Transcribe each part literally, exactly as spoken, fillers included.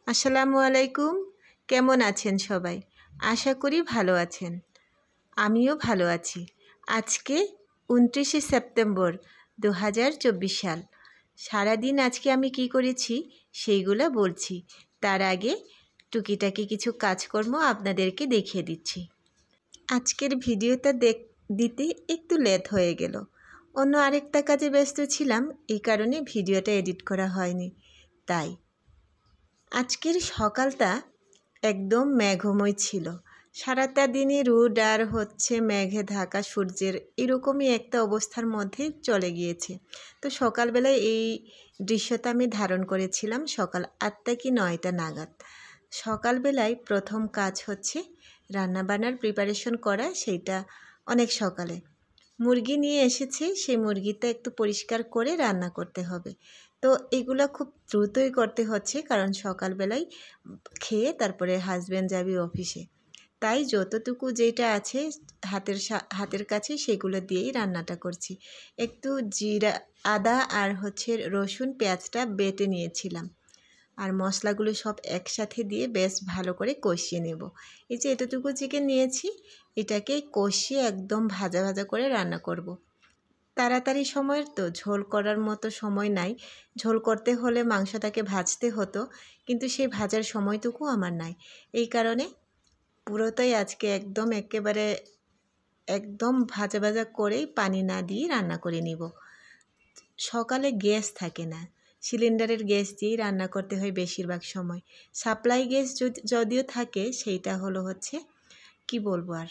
আসসালামু আলাইকুম। কেমন আছেন সবাই? আশা করি ভালো আছেন। আমিও ভালো আছি। আজকে উনত্রিশে সেপ্টেম্বর দু হাজার চব্বিশ সাল। সারাদিন আজকে আমি কি করেছি সেইগুলো বলছি। তার আগে টুকিটাকি কিছু কাজকর্ম আপনাদেরকে দেখিয়ে দিচ্ছি। আজকের ভিডিওটা দেখ দিতে একটু লেট হয়ে গেল। অন্য আরেকটা কাজে ব্যস্ত ছিলাম, এই কারণে ভিডিওটা এডিট করা হয়নি। তাই আজকের সকালটা একদম মেঘময় ছিল। সারাটা দিনই রোদ আর হচ্ছে মেঘে ঢাকা সূর্যের এরকমই একটা অবস্থার মধ্যে চলে গিয়েছে। তো সকালবেলায় এই দৃশ্যটা আমি ধারণ করেছিলাম সকাল আটটা কি নয়টা নাগাদ। সকালবেলায় প্রথম কাজ হচ্ছে রান্নাবান্নার প্রিপারেশন করা, সেইটা অনেক সকালে। মুরগি নিয়ে এসেছে, সেই মুরগিটা একটু পরিষ্কার করে রান্না করতে হবে। তো এগুলো খুব দ্রুতই করতে হচ্ছে, কারণ সকালবেলায় খেয়ে তারপরে হাজব্যান্ড যাবে অফিসে। তাই যতটুকু যেটা আছে হাতের হাতের কাছে সেগুলো দিয়েই রান্নাটা করছি। একটু জিরা, আদা আর হচ্ছে রসুন পেঁয়াজটা বেটে নিয়েছিলাম, আর মশলাগুলো সব একসাথে দিয়ে বেশ ভালো করে কষিয়ে নেব। এই যে এতটুকু চিকেন নিয়েছি, এটাকে কষিয়ে একদম ভাজা ভাজা করে রান্না করব। তাড়াতাড়ি সময়ের তো ঝোল করার মতো সময় নাই। ঝোল করতে হলে মাংসটাকে ভাজতে হতো, কিন্তু সেই ভাজার সময়টুকু আমার নাই। এই কারণে পুরোটাই আজকে একদম একেবারে একদম ভাজা ভাজা করেই পানি না দিয়ে রান্না করে নিব। সকালে গ্যাস থাকে না, সিলিন্ডারের গ্যাস দিয়েই রান্না করতে হয় বেশিরভাগ সময়। সাপ্লাই গ্যাস যদিও থাকে, সেইটা হলো হচ্ছে কি বলবো আর,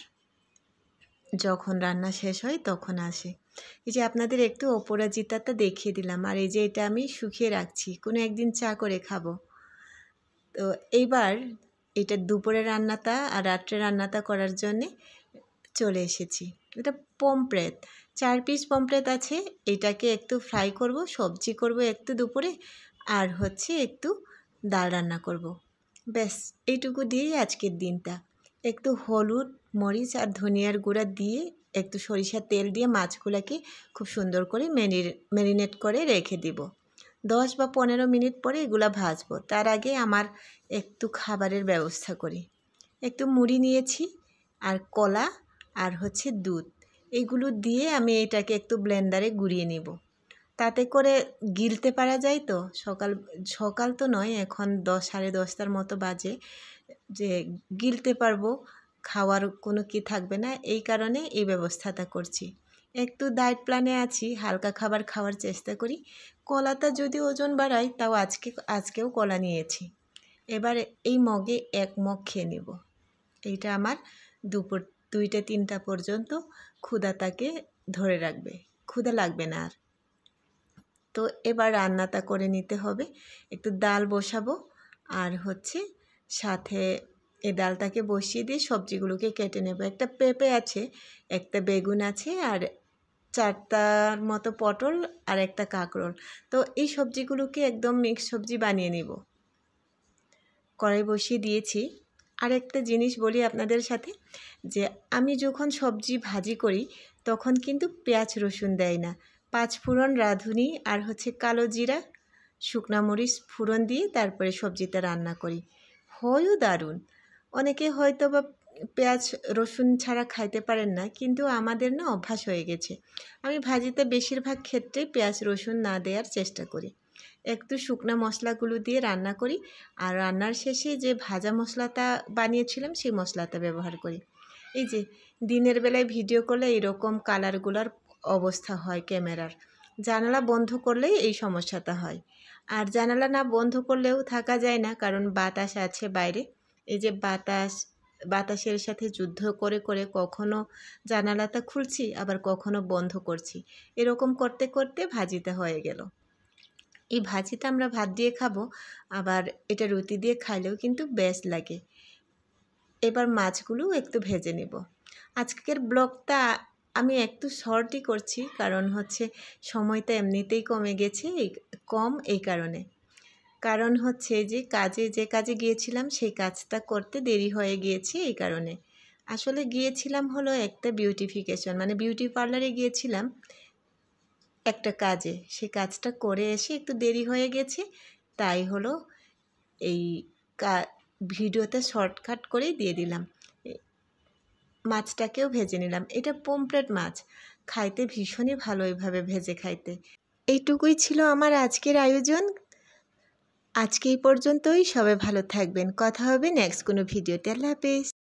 যখন রান্না শেষ হয় তখন আসে। এই যে আপনাদের একটু অপরাজিতাটা দেখিয়ে দিলাম, আর এই যে এটা আমি শুকিয়ে রাখছি, কোনো একদিন চা করে খাবো। তো এইবার এটা দুপুরে রান্নাটা আর রাত্রে রান্নাটা করার জন্যে চলে এসেছি। এটা পমফ্রেট, চার পিস পমফ্রেট আছে। এটাকে একটু ফ্রাই করব, সবজি করব একটু দুপুরে, আর হচ্ছে একটু ডাল রান্না করব। ব্যাস এইটুকু দিয়েই আজকের দিনটা। একটু হলুদ, মরিচ আর ধনিয়ার গুঁড়া দিয়ে একটু সরিষার তেল দিয়ে মাছগুলোকে খুব সুন্দর করে ম্যারিনেট করে রেখে দিব। দশ বা পনেরো মিনিট পরে এগুলা ভাজবো। তার আগে আমার একটু খাবারের ব্যবস্থা করি। একটু মুড়ি নিয়েছি আর কলা আর হচ্ছে দুধ, এগুলো দিয়ে আমি এটাকে একটু ব্লেন্ডারে গুঁড়িয়ে নিব। তাতে করে গিলতে পারা যায়। তো সকাল সকাল তো নয়, এখন দশ সাড়ে দশটার মতো বাজে, যে গিলতে পারবো, খাওয়ার কোনো কি থাকবে না। এই কারণে এই ব্যবস্থাটা করছি। একটু ডায়েট প্ল্যানে আছি, হালকা খাবার খাওয়ার চেষ্টা করি। কলাটা যদি ওজন বাড়ায়, তাও আজকে আজকেও কলা নিয়েছি। এবার এই মগে এক মগ খেয়ে নেব। এইটা আমার দুপুর দুইটা তিনটা পর্যন্ত ক্ষুধাটাকে ধরে রাখবে, ক্ষুধা লাগবে না আর। তো এবার রান্নাটা করে নিতে হবে। একটু ডাল বসাবো, আর হচ্ছে সাথে এই ডালটাকে বসিয়ে দিয়ে সবজিগুলোকে কেটে নেব। একটা পেঁপে আছে, একটা বেগুন আছে, আর চারটার মতো পটল আর একটা কাঁকরোল। তো এই সবজিগুলোকে একদম মিক্স সবজি বানিয়ে নিব। কড়াই বসিয়ে দিয়েছি। আর একটা জিনিস বলি আপনাদের সাথে, যে আমি যখন সবজি ভাজি করি তখন কিন্তু পেঁয়াজ রসুন দেয় না। পাঁচ ফোড়ন, রাঁধুনি আর হচ্ছে কালো জিরা, শুকনা মরিচ ফোড়ন দিয়ে তারপরে সবজিটা রান্না করি। হয়ও দারুণ। অনেকে হয়তো বা পেঁয়াজ রসুন ছাড়া খাইতে পারেন না, কিন্তু আমাদের না অভ্যাস হয়ে গেছে। আমি ভাজিতে বেশিরভাগ ক্ষেত্রে পেঁয়াজ রসুন না দেওয়ার চেষ্টা করি। একটু শুকনো মশলাগুলো দিয়ে রান্না করি, আর রান্নার শেষে যে ভাজা মশলাটা বানিয়েছিলাম সেই মশলাটা ব্যবহার করি। এই যে দিনের বেলায় ভিডিও করলে এরকম কালারগুলোর অবস্থা হয় ক্যামেরার। জানালা বন্ধ করলেই এই সমস্যাটা হয়, আর জানালা না বন্ধ করলেও থাকা যায় না, কারণ বাতাস আছে বাইরে। এই যে বাতাস বাতাসের সাথে যুদ্ধ করে করে কখনো জানালাটা খুলছি, আবার কখনো বন্ধ করছি। এরকম করতে করতে ভাজিটা হয়ে গেল। এই ভাজিটা আমরা ভাত দিয়ে খাবো, আবার এটা রুটি দিয়ে খাইলেও কিন্তু বেশ লাগে। এবার মাছগুলো একটু ভেজে নেব। আজকের ব্লগটা আমি একটু শর্টই করছি, কারণ হচ্ছে সময়টা এমনিতেই কমে গেছে, এই কম এই কারণে। কারণ হচ্ছে যে কাজে যে কাজে গিয়েছিলাম সেই কাজটা করতে দেরি হয়ে গিয়েছে, এই কারণে। আসলে গিয়েছিলাম হলো একটা বিউটিফিকেশন, মানে বিউটি পার্লারে গিয়েছিলাম একটা কাজে। সেই কাজটা করে এসে একটু দেরি হয়ে গেছে, তাই হলো এই ভিডিওতে শর্টকাট করেই দিয়ে দিলাম। মাছটাকেও ভেজে নিলাম। এটা পমফ্রেট মাছ, খাইতে ভীষণই ভালো এভাবে ভেজে খাইতে। এইটুকুই ছিল আমার আজকের আয়োজন। আজকে এই পর্যন্তই। সবাই ভালো থাকবেন। কথা হবে নেক্সট কোনো ভিডিওতে। আল্লাহ হাফেজ।